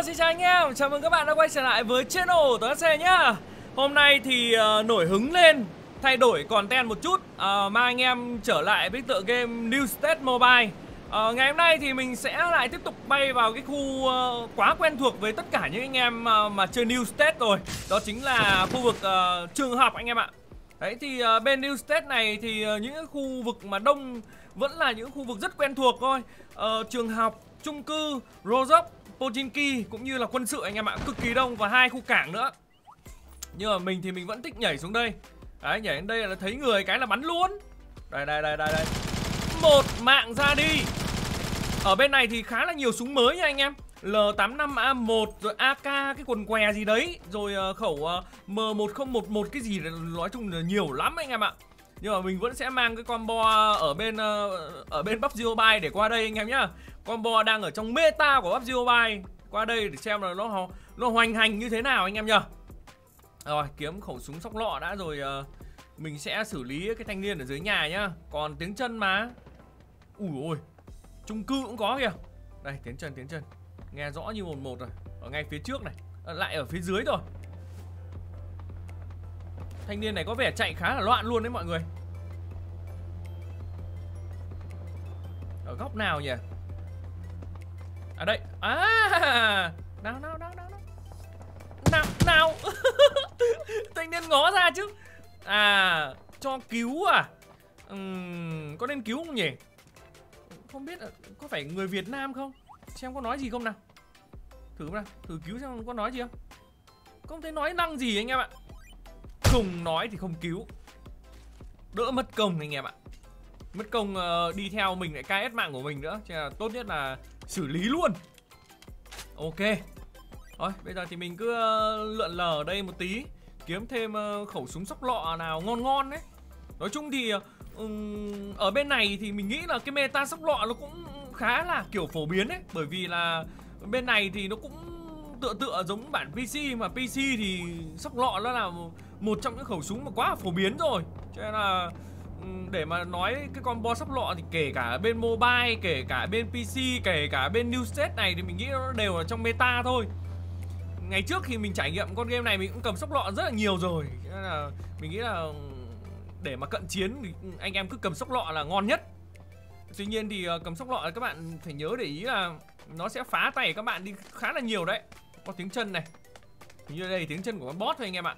xin chào anh em, chào mừng các bạn đã quay trở lại với channel Tuấn Xe nhá. Hôm nay thì nổi hứng lên, thay đổi content một chút, mang anh em trở lại với tựa game New State Mobile. Ngày hôm nay thì mình sẽ lại tiếp tục bay vào cái khu quá quen thuộc với tất cả những anh em mà chơi New State rồi. Đó chính là khu vực trường học anh em ạ. Đấy thì bên New State này thì những khu vực mà đông vẫn là những khu vực rất quen thuộc thôi. Trường học, chung cư, Rozhok, Pochinki cũng như là quân sự anh em ạ, cực kỳ đông, và 2 khu cảng nữa. Nhưng mà mình thì mình vẫn thích nhảy xuống đây. Đấy, nhảy đến đây là thấy người cái là bắn luôn. Đây. Một mạng ra đi. Ở bên này thì khá là nhiều súng mới nha anh em. L85A1 rồi AK cái quần què gì đấy, rồi khẩu M1011 cái gì, nói chung là nhiều lắm anh em ạ. Nhưng mà mình vẫn sẽ mang cái combo ở bên PUBG Mobile để qua đây anh em nhá. Combo đang ở trong meta của PUBG Mobile, qua đây để xem là nó hoành hành như thế nào anh em nhá. Rồi, kiếm khẩu súng sóc lọ đã rồi, mình sẽ xử lý cái thanh niên ở dưới nhà nhá. Còn tiếng chân mà. Ui ôi, chung cư cũng có kìa. Đây, tiếng chân. Nghe rõ như một rồi. Ở ngay phía trước này, lại ở phía dưới rồi. Thanh niên này có vẻ chạy khá là loạn luôn đấy mọi người. Ở góc nào nhỉ? À đây. À, nào. Thanh niên ngó ra chứ. À, cho cứu à? Có nên cứu không nhỉ? Không biết có phải người Việt Nam không? Xem có nói gì không nào. Thử nào, thử cứu xem có nói gì không. Không thấy nói năng gì anh em ạ. Không nói thì không cứu, đỡ mất công anh em ạ. Mất công đi theo mình lại KS mạng của mình nữa, cho nên là tốt nhất là xử lý luôn. Ok. Rồi, bây giờ thì mình cứ lượn lờ ở đây một tí, kiếm thêm khẩu súng sóc lọ nào ngon đấy. Nói chung thì ở bên này thì mình nghĩ là cái meta sóc lọ nó cũng khá là kiểu phổ biến đấy. Bởi vì là bên này thì nó cũng tựa giống bản PC, mà PC thì sóc lọ nó là một trong những khẩu súng mà quá là phổ biến rồi. Cho nên là để mà nói cái combo sóc lọ thì kể cả bên mobile, kể cả bên PC, kể cả bên New State này thì mình nghĩ nó đều là trong meta thôi. Ngày trước khi mình trải nghiệm con game này mình cũng cầm sóc lọ rất là nhiều rồi. Cho nên là mình nghĩ là để mà cận chiến thì anh em cứ cầm sóc lọ là ngon nhất. Tuy nhiên thì cầm sóc lọ các bạn phải nhớ để ý là nó sẽ phá tay các bạn đi khá là nhiều đấy. Có tiếng chân này. Như đây tiếng chân của con boss thôi anh em ạ.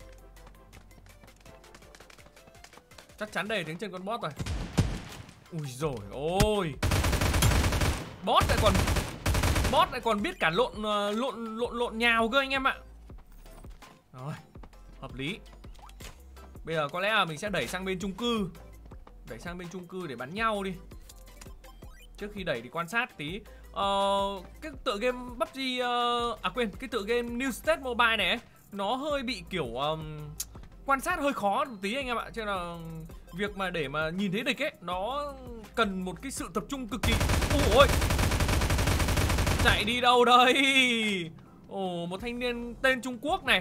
Chắc chắn đây là tiếng chân con boss rồi. Ui dồi ôi, boss lại còn biết cả lộn nhào cơ anh em ạ. Rồi, hợp lý. Bây giờ có lẽ là mình sẽ đẩy sang bên chung cư. Đẩy sang bên chung cư để bắn nhau đi. Trước khi đẩy thì quan sát tí. Cái tựa game PUBG, cái tựa game New State Mobile này ấy, nó hơi bị kiểu quan sát hơi khó một tí anh em ạ. Cho nên là việc mà để mà nhìn thấy địch ấy, nó cần một cái sự tập trung cực kỳ. Ôi, chạy đi đâu đây? Ồ, một thanh niên tên Trung Quốc này.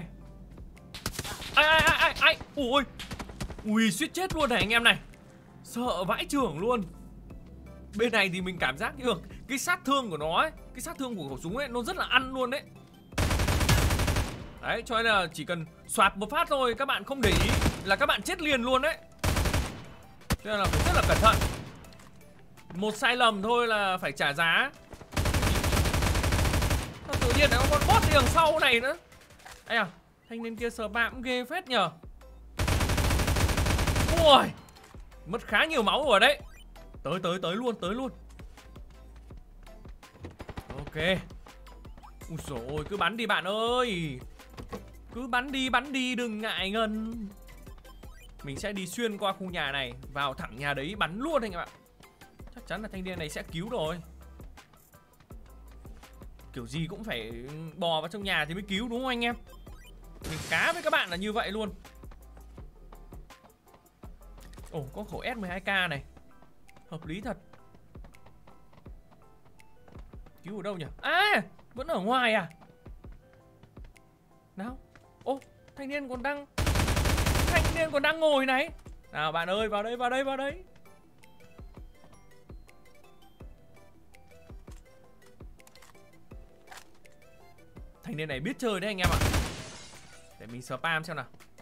Ai. Ui, suýt chết luôn này anh em này. Sợ vãi chưởng luôn. Bên này thì mình cảm giác như cái sát thương của nó ấy, cái sát thương của khẩu súng ấy nó rất là ăn luôn đấy. Đấy, cho nên là chỉ cần xoạt một phát thôi, các bạn không để ý là các bạn chết liền luôn đấy. Cho nên là phải rất là cẩn thận. Một sai lầm thôi là phải trả giá. Tự nhiên lại có con boss đi đằng sau này nữa. Ây à, thanh niên kia sờ bạm ghê phết nhờ. Ui, mất khá nhiều máu rồi đấy. Tới luôn. Ok. Ui dồi ôi, cứ bắn đi bạn ơi. Cứ bắn đi, đừng ngại ngần. Mình sẽ đi xuyên qua khu nhà này, vào thẳng nhà đấy bắn luôn anh em ạ. Chắc chắn là thanh niên này sẽ cứu rồi. Kiểu gì cũng phải bò vào trong nhà thì mới cứu đúng không anh em? Mình cá với các bạn là như vậy luôn. Ồ, có khẩu S12K này. Hợp lý thật. Cứu ở đâu nhỉ? À, vẫn ở ngoài à? Nào. Ô, thanh niên còn đang ngồi này. Nào bạn ơi, vào đây. Thanh niên này biết chơi đấy anh em ạ. Để mình spam xem nào.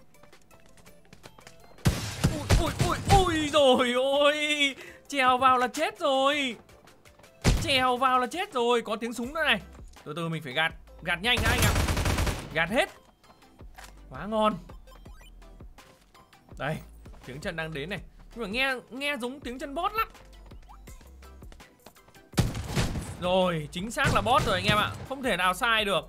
Ui rồi ôi, trèo vào là chết rồi. Trèo vào là chết rồi. Có tiếng súng nữa này. Từ từ mình phải gạt nhanh đã anh em. Gạt hết. Quá ngon. Đây, tiếng chân đang đến này. Nhưng mà nghe giống tiếng chân bot lắm. Rồi, chính xác là bot rồi anh em ạ. Không thể nào sai được.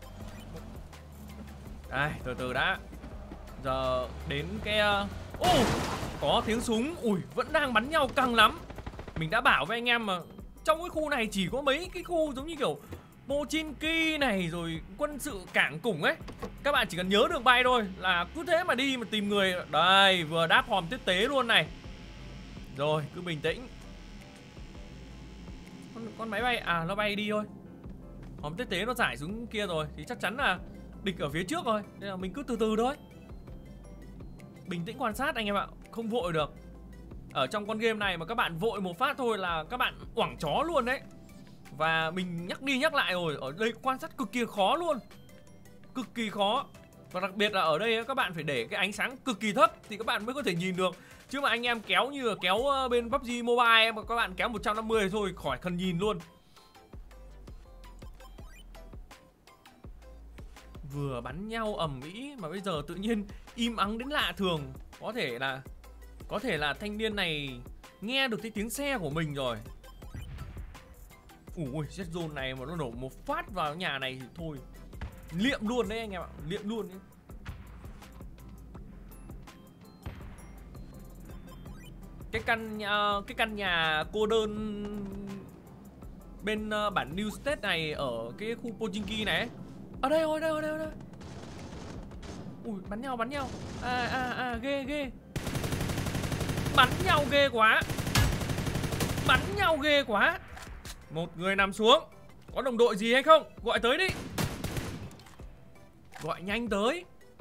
Đây, từ từ đã. Giờ đến cái có tiếng súng. Ui, vẫn đang bắn nhau căng lắm. Mình đã bảo với anh em mà, trong cái khu này chỉ có mấy cái khu giống như kiểu Pochinki này, rồi quân sự cảng củng ấy. Các bạn chỉ cần nhớ đường bay thôi là cứ thế mà đi mà tìm người. Đây, vừa đáp hòm tiếp tế luôn này. Rồi, cứ bình tĩnh. Con máy bay, nó bay đi thôi. Hòm tiếp tế nó giải xuống kia rồi thì chắc chắn là địch ở phía trước rồi. Nên là mình cứ từ từ thôi. Bình tĩnh quan sát anh em ạ. Không vội được. Ở trong con game này mà các bạn vội một phát thôi là các bạn oảng chó luôn đấy. Và mình nhắc đi nhắc lại rồi, ở đây quan sát cực kỳ khó luôn. Cực kỳ khó. Và đặc biệt là ở đây các bạn phải để cái ánh sáng cực kỳ thấp thì các bạn mới có thể nhìn được. Chứ mà anh em kéo như là kéo bên PUBG Mobile mà các bạn kéo 150 thôi khỏi cần nhìn luôn. Vừa bắn nhau ầm ĩ mà bây giờ tự nhiên im ắng đến lạ thường. Có thể là thanh niên này nghe được cái tiếng xe của mình rồi. Ui, Jet Zone này mà nó nổ một phát vào nhà này thì thôi liệm luôn đấy anh em ạ, liệm luôn đấy. Cái căn nhà cô đơn bên bản New State này ở cái khu Pochinki này. Ở đây rồi, đây. Ui, bắn nhau. Ghê. Bắn nhau ghê quá. Một người nằm xuống. Có đồng đội gì hay không? Gọi tới đi. Gọi nhanh tới.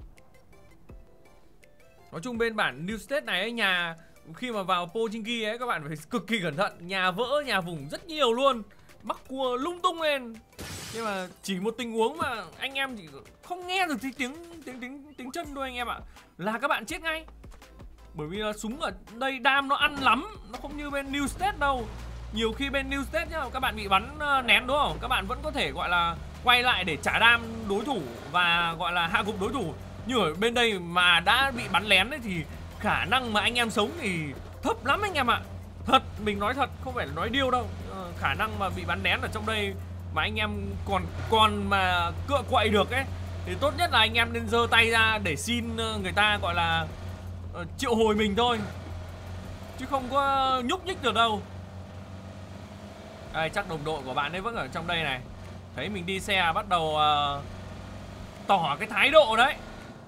Nói chung bên bản New State này ấy, nhà khi mà vào Pochinki ấy các bạn phải cực kỳ cẩn thận. Nhà vỡ, nhà vùng rất nhiều luôn. Mắc cua lung tung lên. Nhưng mà chỉ một tình huống mà anh em chỉ không nghe được tiếng chân thôi anh em ạ, là các bạn chết ngay. Bởi vì là súng ở đây đam nó ăn lắm. Nó không như bên New State đâu. Nhiều khi bên New State nhá, các bạn bị bắn nén đúng không? Các bạn vẫn có thể gọi là quay lại để trả đam đối thủ và gọi là hạ gục đối thủ. Nhưng ở bên đây mà đã bị bắn lén ấy thì khả năng mà anh em sống thì thấp lắm anh em ạ. Thật, mình nói thật, không phải là nói điêu đâu. Khả năng mà bị bắn lén ở trong đây mà anh em còn mà cựa quậy được ấy thì tốt nhất là anh em nên giơ tay ra để xin người ta gọi là triệu hồi mình thôi. Chứ không có nhúc nhích được đâu. Đây, chắc đồng đội của bạn ấy vẫn ở trong đây này. Thấy mình đi xe bắt đầu tỏ cái thái độ đấy.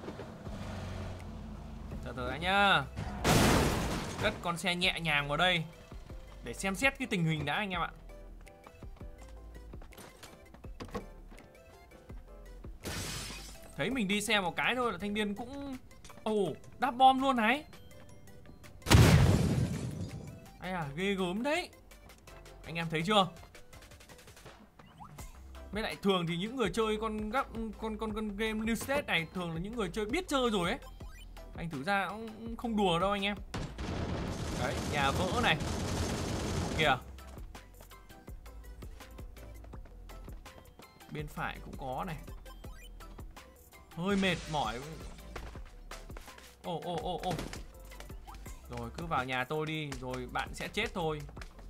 Từ từ đã nhá. Cất con xe nhẹ nhàng vào đây để xem xét cái tình hình đã anh em ạ. Thấy mình đi xe một cái thôi là thanh niên cũng đáp bom luôn này. Ai à, ghê gớm đấy. Anh em thấy chưa? Với lại thường thì những người chơi con game New State này thường là những người chơi biết chơi rồi ấy. Anh thử ra cũng không đùa đâu anh em. Đấy, nhà vỡ này. Kìa. Bên phải cũng có này. Hơi mệt mỏi. Rồi cứ vào nhà tôi đi, rồi bạn sẽ chết thôi.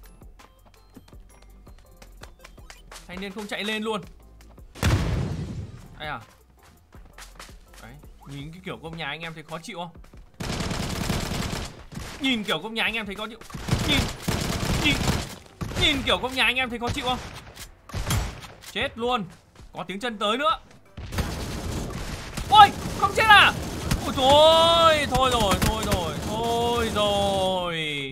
Thanh niên không chạy lên luôn. Đây à. Đấy, nhìn cái kiểu công nhà anh em thấy khó chịu không? Nhìn kiểu công nhà anh em thấy khó chịu. Nhìn kiểu công nhà anh em thấy khó chịu không? Chết luôn. Có tiếng chân tới nữa. Ôi, không chết à? Ôi trời, thôi rồi.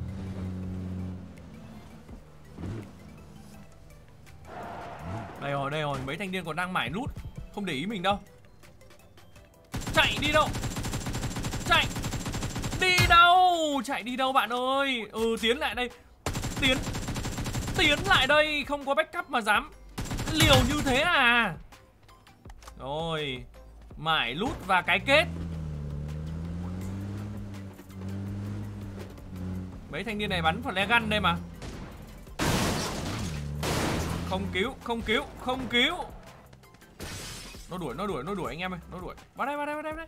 Đây rồi, mấy thanh niên còn đang mải nút, không để ý mình đâu. Chạy đi đâu? Chạy đi đâu bạn ơi? Tiến lại đây. Tiến lại đây, không có backup mà dám liều như thế à? Rồi, mải lút và cái kết. Mấy thanh niên này bắn flare gun đây mà. Không cứu, không cứu, không cứu. Nó đuổi anh em ơi, nó đuổi. Vào đây.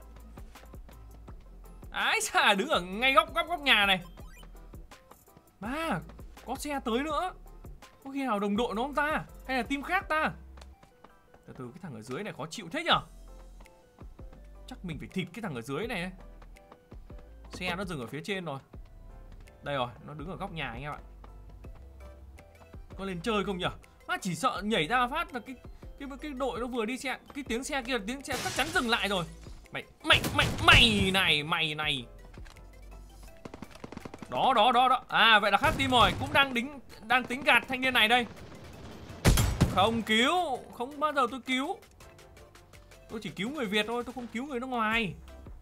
Ái xa, đứng ở ngay góc nhà này. Mà, có xe tới nữa. Có khi nào đồng đội nó không ta? Hay là team khác ta? Từ từ, cái thằng ở dưới này khó chịu thế nhở? Chắc mình phải thịt cái thằng ở dưới này. Xe nó dừng ở phía trên rồi. Đây rồi, nó đứng ở góc nhà anh em ạ. Có lên chơi không nhở? Má chỉ sợ nhảy ra phát là cái đội nó vừa đi xe, cái tiếng xe kia, tiếng xe chắc chắn dừng lại rồi. Mày này. Đó. À vậy là khác team rồi, cũng đang tính gạt thanh niên này đây. Không cứu, không bao giờ tôi cứu. Tôi chỉ cứu người Việt thôi, tôi không cứu người nước ngoài.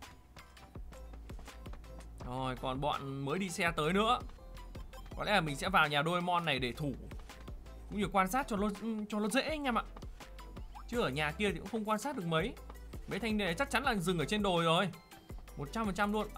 Rồi, còn bọn mới đi xe tới nữa. Có lẽ là mình sẽ vào nhà Doraemon này để thủ, cũng như quan sát cho nó dễ anh em ạ. Chứ ở nhà kia thì cũng không quan sát được mấy. Mấy thanh này chắc chắn là dừng ở trên đồi rồi, 100% luôn.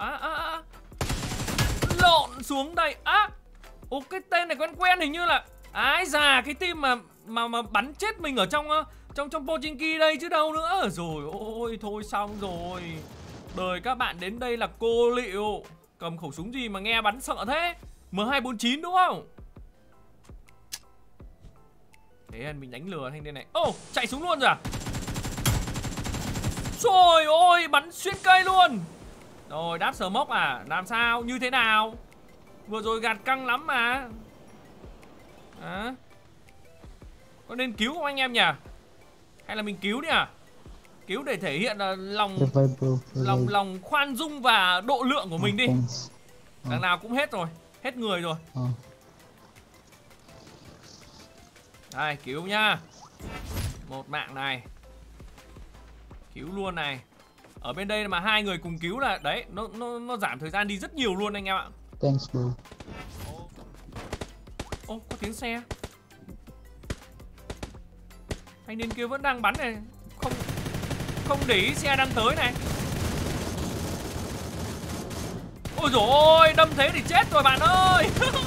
Lộn xuống đây. Ồ, cái tên này quen hình như là ái già, cái team mà bắn chết mình ở trong Pochinki đây chứ đâu nữa. Rồi ôi, thôi xong rồi. Đời các bạn đến đây là cô liệu. Cầm khẩu súng gì mà nghe bắn sợ thế? M249 đúng không? Thế mình đánh lừa thanh niên này. Chạy xuống luôn rồi à? Trời ơi, bắn xuyên cây luôn. Rồi, đáp smoke à? Làm sao? Như thế nào? Vừa rồi gạt căng lắm mà. Có nên cứu không anh em nhỉ? Hay là mình cứu đi à? Cứu để thể hiện là lòng khoan dung và độ lượng của mình đi. Đằng nào cũng hết rồi, hết người rồi. Đây, cứu nhá. Một mạng này. Cứu luôn này. Ở bên đây mà hai người cùng cứu là đấy, nó giảm thời gian đi rất nhiều luôn anh em ạ. Thanks bro. Có tiếng xe. Thanh niên kia vẫn đang bắn này, không để ý xe đang tới này. Ôi dồi ôi, đâm thế thì chết rồi bạn ơi.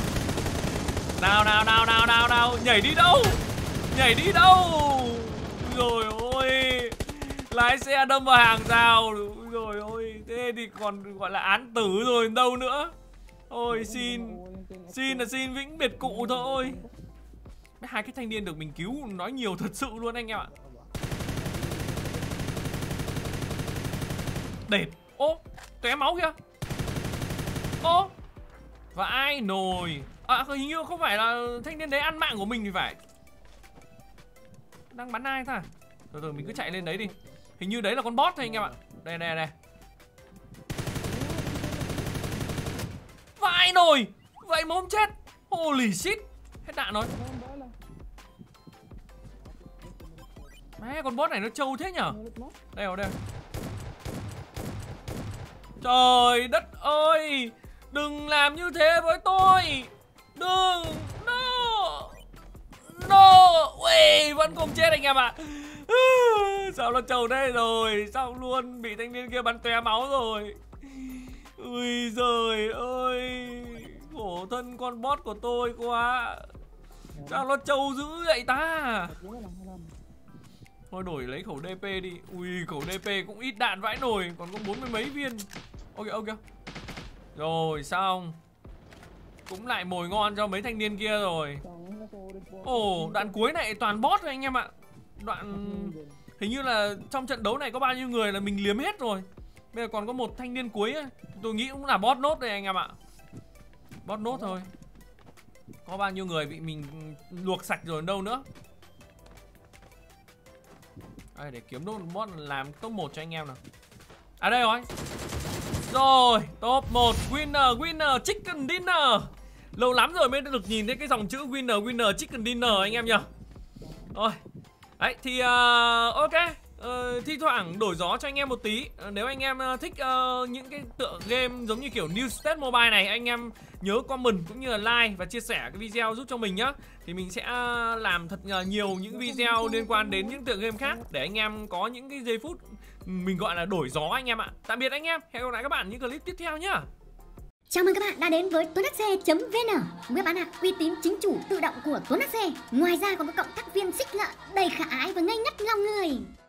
Nào, nhảy đi đâu? Rồi ôi, lái xe đâm vào hàng rào. Rồi ôi, thế thì còn gọi là án tử rồi đâu nữa. Ôi xin vĩnh biệt cụ thôi. Hai cái thanh niên được mình cứu nói nhiều thật sự luôn anh em ạ. Đệt. Tóe máu kìa. Và ai nồi. Hình như không phải là thanh niên đấy ăn mạng của mình thì phải. Đang bắn ai ta? Từ mình cứ chạy lên đấy đi. Hình như đấy là con boss thôi anh em ạ. Đây. Và ai nồi. Vậy mà không chết. Holy shit. Hết đạn rồi. Má, con boss này nó trâu thế nhở? Đây. Trời đất ơi, đừng làm như thế với tôi. Đừng. No. Ui, vẫn không chết anh em ạ. Sao nó trâu thế rồi? Xong luôn, bị thanh niên kia bắn tóe máu rồi. Ui giời ơi, khổ thân con boss của tôi quá. Sao nó trâu dữ vậy ta? Thôi đổi lấy khẩu DP đi. Ui, khẩu DP cũng ít đạn vãi nồi, còn có 40 mấy viên. Ok. Rồi xong. Cũng lại mồi ngon cho mấy thanh niên kia rồi. Đoạn cuối này toàn boss rồi anh em ạ. Đoạn hình như là trong trận đấu này có bao nhiêu người là mình liếm hết rồi. Bây giờ còn có một thanh niên cuối ấy. Tôi nghĩ cũng là boss nốt đây anh em ạ. Boss nốt thôi. Có bao nhiêu người bị mình luộc sạch rồi đâu nữa. Đây, để kiếm nốt boss làm top 1 cho anh em nào. Đây rồi. Rồi, top 1 winner chicken dinner. Lâu lắm rồi mới được nhìn thấy cái dòng chữ winner chicken dinner anh em nhỉ. Rồi. Đấy thì ok, thi thoảng đổi gió cho anh em một tí. Nếu anh em thích những cái tựa game giống như kiểu New State Mobile này, anh em nhớ comment cũng như là like và chia sẻ cái video giúp cho mình nhá. Thì mình sẽ làm thật nhiều những video liên quan đến những tựa game khác để anh em có những cái giây phút mình gọi là đổi gió anh em ạ. Tạm biệt anh em, hẹn gặp lại các bạn những clip tiếp theo nhá. Chào mừng các bạn đã đến với tuấn.xe.vn, web bán hàng uy tín chính chủ tự động của Tuấn Xe. Ngoài ra còn có cộng tác viên xích ngợ đầy khả ái và ngây ngất lòng người.